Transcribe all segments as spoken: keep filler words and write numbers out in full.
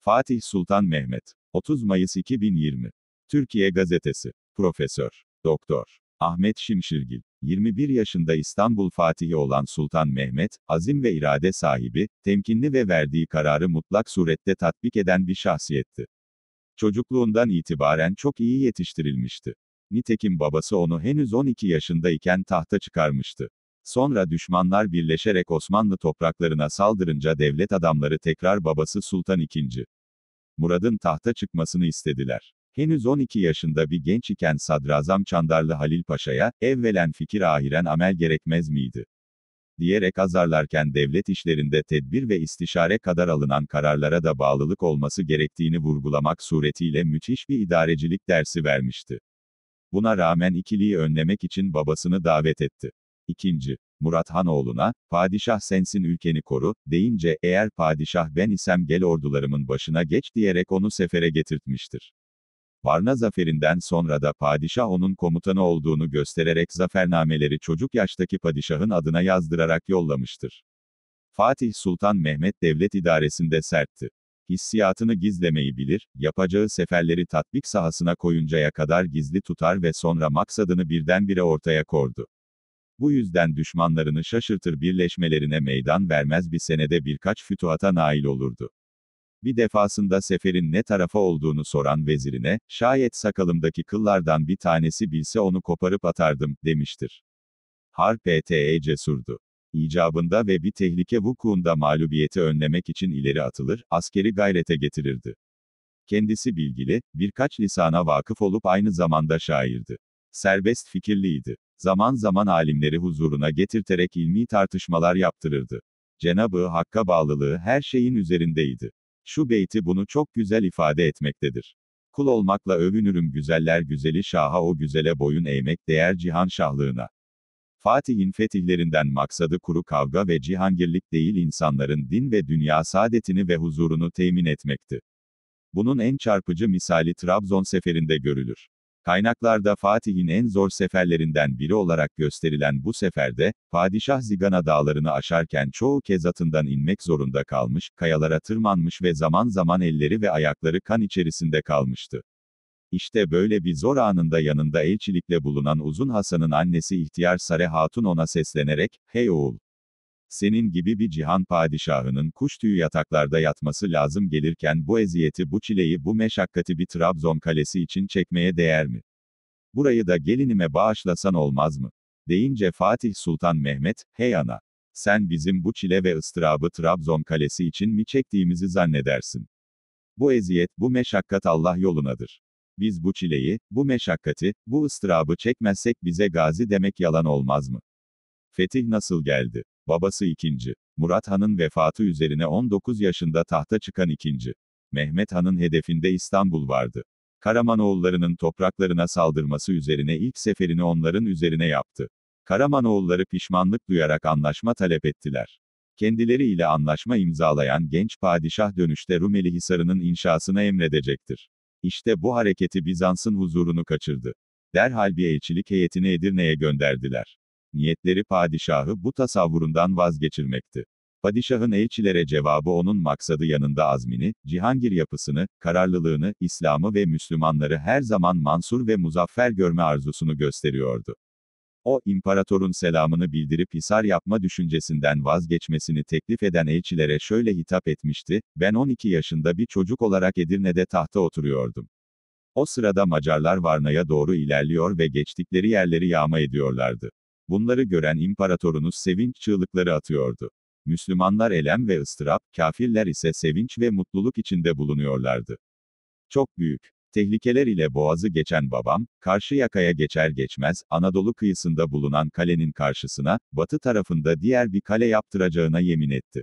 Fatih Sultan Mehmet. otuz Mayıs iki bin yirmi. Türkiye Gazetesi. Profesör Doktor Ahmet Şimşirgil. yirmi bir yaşında İstanbul Fatihi olan Sultan Mehmet, azim ve irade sahibi, temkinli ve verdiği kararı mutlak surette tatbik eden bir şahsiyetti. Çocukluğundan itibaren çok iyi yetiştirilmişti. Nitekim babası onu henüz on iki yaşındayken tahta çıkarmıştı. Sonra düşmanlar birleşerek Osmanlı topraklarına saldırınca devlet adamları tekrar babası Sultan ikinci. Murad'ın tahta çıkmasını istediler. Henüz on iki yaşında bir genç iken Sadrazam Çandarlı Halil Paşa'ya, evvelen fikir ahiren amel gerekmez miydi? Diyerek azarlarken devlet işlerinde tedbir ve istişare kadar alınan kararlara da bağlılık olması gerektiğini vurgulamak suretiyle müthiş bir idarecilik dersi vermişti. Buna rağmen ikiliği önlemek için babasını davet etti. İkinci. Murat Han oğluna, "Padişah sensin ülkeni koru," deyince, "Eğer padişah ben isem gel ordularımın başına geç," diyerek onu sefere getirtmiştir. Varna zaferinden sonra da padişah onun komutanı olduğunu göstererek zafernameleri çocuk yaştaki padişahın adına yazdırarak yollamıştır. Fatih Sultan Mehmet devlet idaresinde sertti. Hissiyatını gizlemeyi bilir, yapacağı seferleri tatbik sahasına koyuncaya kadar gizli tutar ve sonra maksadını birdenbire ortaya kordu. Bu yüzden düşmanlarını şaşırtır birleşmelerine meydan vermez bir senede birkaç fütuhata nail olurdu. Bir defasında seferin ne tarafa olduğunu soran vezirine, "Şayet sakalımdaki kıllardan bir tanesi bilse onu koparıp atardım," demiştir. Harp ete cesurdu. İcabında ve bir tehlike vukuunda mağlubiyeti önlemek için ileri atılır, askeri gayrete getirirdi. Kendisi bilgili, birkaç lisana vakıf olup aynı zamanda şairdi. Serbest fikirliydi. Zaman zaman alimleri huzuruna getirterek ilmi tartışmalar yaptırırdı. Cenab-ı Hakk'a bağlılığı her şeyin üzerindeydi. Şu beyti bunu çok güzel ifade etmektedir. "Kul olmakla övünürüm güzeller güzeli şaha o güzele boyun eğmek değer cihan şahlığına." Fatih'in fetihlerinden maksadı kuru kavga ve cihangirlik değil insanların din ve dünya saadetini ve huzurunu temin etmekti. Bunun en çarpıcı misali Trabzon seferinde görülür. Kaynaklarda Fatih'in en zor seferlerinden biri olarak gösterilen bu seferde, padişah Zigana dağlarını aşarken çoğu kez atından inmek zorunda kalmış, kayalara tırmanmış ve zaman zaman elleri ve ayakları kan içerisinde kalmıştı. İşte böyle bir zor anında yanında elçilikle bulunan Uzun Hasan'ın annesi İhtiyar Sare Hatun ona seslenerek, "Hey oğul! Senin gibi bir cihan padişahının kuş tüyü yataklarda yatması lazım gelirken bu eziyeti bu çileyi bu meşakkati bir Trabzon kalesi için çekmeye değer mi? Burayı da gelinime bağışlasan olmaz mı?" deyince Fatih Sultan Mehmet, "Hey ana! Sen bizim bu çile ve ıstırabı Trabzon kalesi için mi çektiğimizi zannedersin? Bu eziyet, bu meşakkat Allah yolunadır. Biz bu çileyi, bu meşakkati, bu ıstırabı çekmezsek bize gazi demek yalan olmaz mı?" Fetih nasıl geldi? Babası ikinci. Murat Han'ın vefatı üzerine on dokuz yaşında tahta çıkan ikinci. Mehmet Han'ın hedefinde İstanbul vardı. Karamanoğullarının topraklarına saldırması üzerine ilk seferini onların üzerine yaptı. Karamanoğulları pişmanlık duyarak anlaşma talep ettiler. Kendileri ile anlaşma imzalayan genç padişah dönüşte Rumeli Hisarı'nın inşasına emredecektir. İşte bu hareketi Bizans'ın huzurunu kaçırdı. Derhal bir elçilik heyetini Edirne'ye gönderdiler. Niyetleri padişahı bu tasavvurundan vazgeçirmekti. Padişahın elçilere cevabı onun maksadı yanında azmini, cihangir yapısını, kararlılığını, İslam'ı ve Müslümanları her zaman mansur ve muzaffer görme arzusunu gösteriyordu. O, imparatorun selamını bildirip hisar yapma düşüncesinden vazgeçmesini teklif eden elçilere şöyle hitap etmişti, "Ben on iki yaşında bir çocuk olarak Edirne'de tahta oturuyordum. O sırada Macarlar Varna'ya doğru ilerliyor ve geçtikleri yerleri yağma ediyorlardı. Bunları gören imparatorunuz sevinç çığlıkları atıyordu. Müslümanlar elem ve ıstırap, kâfirler ise sevinç ve mutluluk içinde bulunuyorlardı. Çok büyük tehlikeler ile boğazı geçen babam, Karşıyaka'ya geçer geçmez, Anadolu kıyısında bulunan kalenin karşısına, batı tarafında diğer bir kale yaptıracağına yemin etti.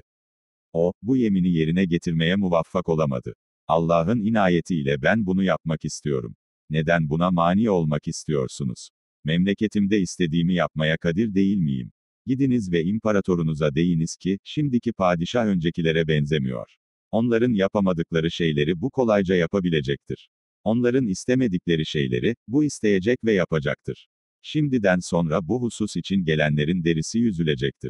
O, bu yemini yerine getirmeye muvaffak olamadı. Allah'ın inayetiyle ben bunu yapmak istiyorum. Neden buna mani olmak istiyorsunuz? Memleketimde istediğimi yapmaya kadir değil miyim? Gidiniz ve imparatorunuza deyiniz ki, şimdiki padişah öncekilere benzemiyor. Onların yapamadıkları şeyleri bu kolayca yapabilecektir. Onların istemedikleri şeyleri, bu isteyecek ve yapacaktır. Şimdiden sonra bu husus için gelenlerin derisi yüzülecektir.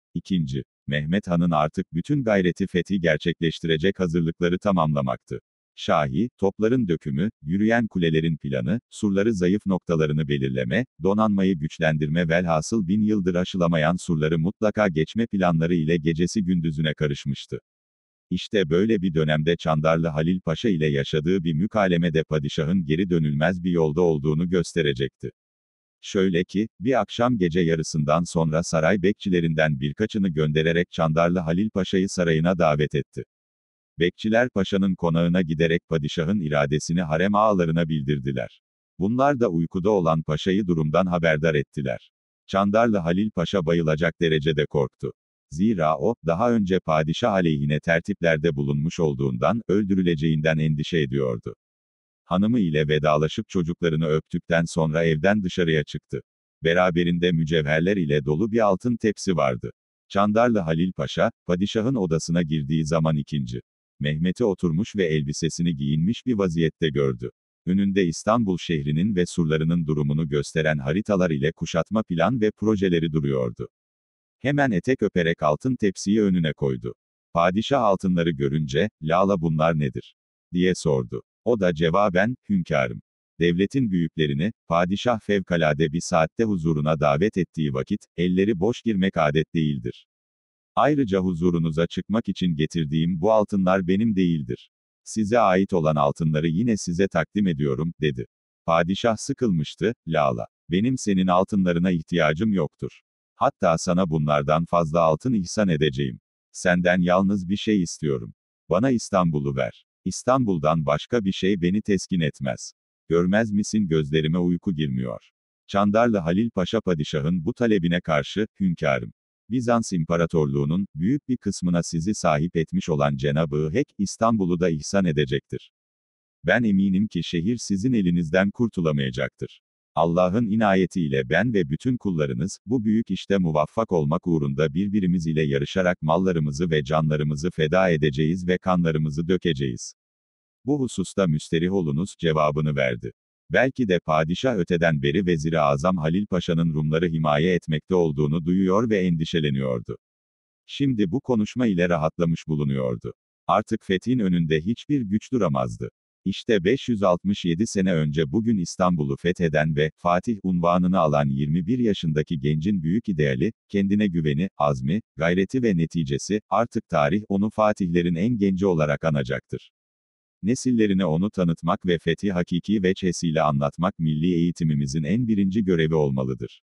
İkinci. Mehmet Han'ın artık bütün gayreti fethi gerçekleştirecek hazırlıkları tamamlamaktı. Şahi, topların dökümü, yürüyen kulelerin planı, surları zayıf noktalarını belirleme, donanmayı güçlendirme velhasıl bin yıldır aşılamayan surları mutlaka geçme planları ile gecesi gündüzüne karışmıştı. İşte böyle bir dönemde Çandarlı Halil Paşa ile yaşadığı bir mükalemede padişahın geri dönülmez bir yolda olduğunu gösterecekti. Şöyle ki, bir akşam gece yarısından sonra saray bekçilerinden birkaçını göndererek Çandarlı Halil Paşa'yı sarayına davet etti. Bekçiler paşanın konağına giderek padişahın iradesini harem ağalarına bildirdiler. Bunlar da uykuda olan paşayı durumdan haberdar ettiler. Çandarlı Halil Paşa bayılacak derecede korktu. Zira o, daha önce padişah aleyhine tertiplerde bulunmuş olduğundan, öldürüleceğinden endişe ediyordu. Hanımı ile vedalaşıp çocuklarını öptükten sonra evden dışarıya çıktı. Beraberinde mücevherler ile dolu bir altın tepsi vardı. Çandarlı Halil Paşa, padişahın odasına girdiği zaman ikinci. Mehmet'i oturmuş ve elbisesini giyinmiş bir vaziyette gördü. Önünde İstanbul şehrinin ve surlarının durumunu gösteren haritalar ile kuşatma plan ve projeleri duruyordu. Hemen etek öperek altın tepsiyi önüne koydu. Padişah altınları görünce, "Lala bunlar nedir?" diye sordu. O da cevaben, "Hünkârım. Devletin büyüklerini, padişah fevkalade bir saatte huzuruna davet ettiği vakit, elleri boş girmek adet değildir. Ayrıca huzurunuza çıkmak için getirdiğim bu altınlar benim değildir. Size ait olan altınları yine size takdim ediyorum," dedi. Padişah sıkılmıştı, "Lala, benim senin altınlarına ihtiyacım yoktur. Hatta sana bunlardan fazla altın ihsan edeceğim. Senden yalnız bir şey istiyorum. Bana İstanbul'u ver. İstanbul'dan başka bir şey beni teskin etmez. Görmez misin gözlerime uyku girmiyor." Çandarlı Halil Paşa padişahın bu talebine karşı, "Hünkârım, Bizans İmparatorluğu'nun, büyük bir kısmına sizi sahip etmiş olan Cenab-ı Hak, İstanbul'u da ihsan edecektir. Ben eminim ki şehir sizin elinizden kurtulamayacaktır. Allah'ın inayetiyle ben ve bütün kullarınız, bu büyük işte muvaffak olmak uğrunda birbirimiz ile yarışarak mallarımızı ve canlarımızı feda edeceğiz ve kanlarımızı dökeceğiz. Bu hususta müsterih olunuz," cevabını verdi. Belki de padişah öteden beri Vezir-i Azam Halil Paşa'nın Rumları himaye etmekte olduğunu duyuyor ve endişeleniyordu. Şimdi bu konuşma ile rahatlamış bulunuyordu. Artık fethin önünde hiçbir güç duramazdı. İşte beş yüz altmış yedi sene önce bugün İstanbul'u fetheden ve Fatih unvanını alan yirmi bir yaşındaki gencin büyük ideali, kendine güveni, azmi, gayreti ve neticesi, artık tarih onu fatihlerin en genci olarak anacaktır. Nesillerine onu tanıtmak ve fethi hakiki veçhesiyle anlatmak milli eğitimimizin en birinci görevi olmalıdır.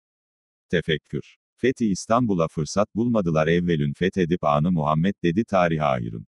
Tefekkür. Fethi İstanbul'a fırsat bulmadılar evvelün fethedip anı Muhammed dedi tarih ahirun.